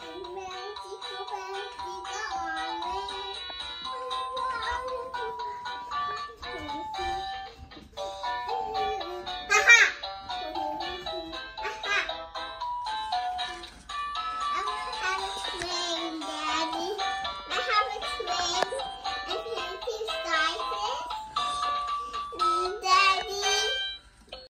แมวจิกเข้าไป